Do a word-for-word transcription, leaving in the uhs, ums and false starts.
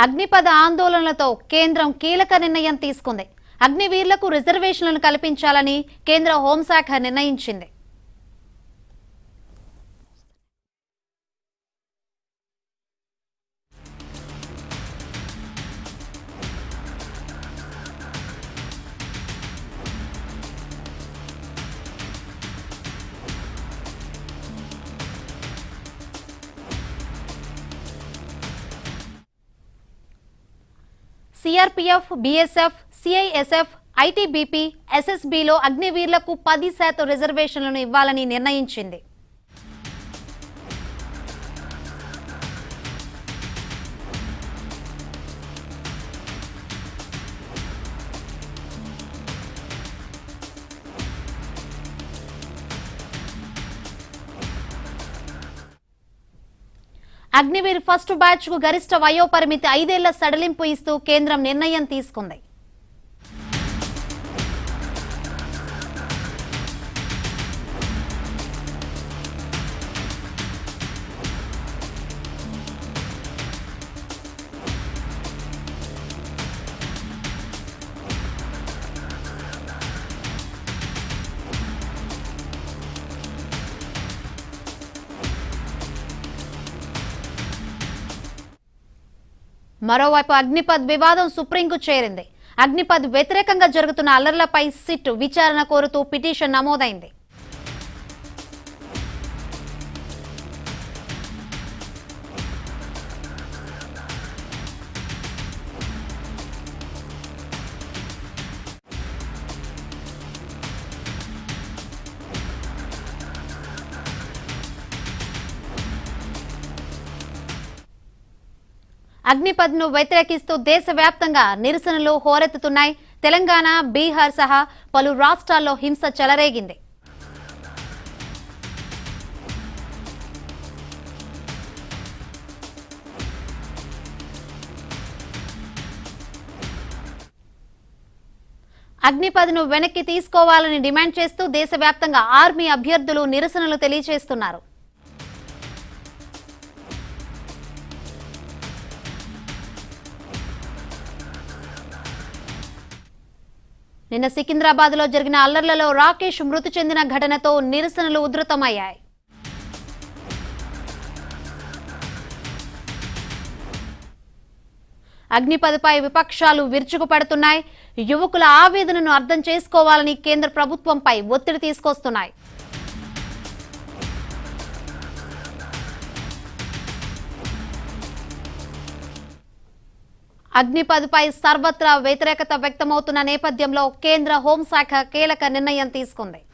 అగ్నిపథ ఆందోళనలతో కేంద్రం కీలక నిర్ణయం తీసుకుంది. అగ్నివీరులకు రిజర్వేషన్లను కల్పించాలని కేంద్ర హోంశాఖ నిర్ణయించింది. సిఆర్పీఎఫ్, బీఎస్ఎఫ్, సిఐఎస్ఎఫ్, ఐటీబీపీ, ఎస్ఎస్బీలో అగ్నివీరులకు పది శాతం రిజర్వేషన్లను ఇవ్వాలని నిర్ణయించింది. అగ్నివీర్ ఫస్ట్ బ్యాచ్ కు గరిష్ట వయోపరిమితి ఐదేళ్ల సడలింపు ఇస్తూ కేంద్రం నిర్ణయం తీసుకుంది. మరోవైపు అగ్నిపథ్ వివాదం సుప్రీంకు చేరింది. అగ్నిపథ్ వ్యతిరేకంగా జరుగుతున్న అల్లర్లపై సిట్ విచారణ కోరుతూ పిటిషన్ నమోదైంది. అగ్నిపథ్ను వ్యతిరేకిస్తూ దేశవ్యాప్తంగా నిరసనలు హోరెత్తుతున్నాయి. తెలంగాణ, బీహార్ సహా పలు రాష్ట్రాల్లో హింస చెలరేగింది. అగ్నిపథ్ను వెనక్కి తీసుకోవాలని డిమాండ్ చేస్తూ దేశవ్యాప్తంగా ఆర్మీ అభ్యర్థులు నిరసనలు తెలియజేస్తున్నారు. నిన్న సికింద్రాబాద్ లో జరిగిన అల్లర్లలో రాకేష్ మృతి చెందిన ఘటనతో నిరసనలు ఉధృతమయ్యాయి. అగ్నిపథ్పై విపక్షాలు విరుచుకుపడుతున్నాయి. యువకుల ఆవేదనను అర్థం చేసుకోవాలని కేంద్ర ప్రభుత్వంపై ఒత్తిడి తీసుకొస్తున్నాయి. అగ్నిపథ్పై సర్వత్రా వ్యతిరేకత వ్యక్తమవుతున్న నేపథ్యంలో కేంద్ర హోంశాఖ కీలక నిర్ణయం తీసుకుంది.